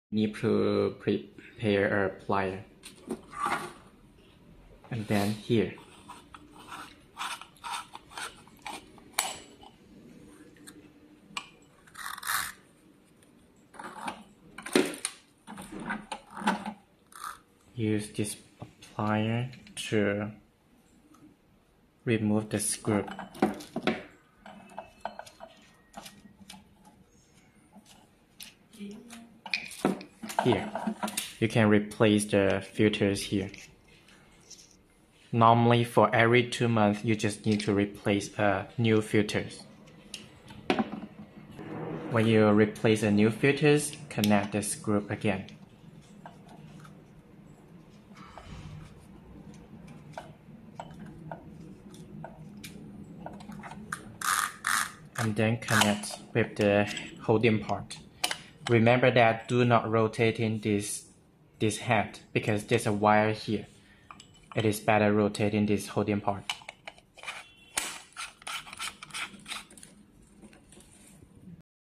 Need to prepare a plier, and then here use this plier to remove the screw. Here, you can replace the filters here. Normally, for every 2 months, you just need to replace new filters. When you replace the new filters, connect the screw again. And then connect with the holding part. Remember that do not rotate in this head because there's a wire here. It is better rotating this holding part.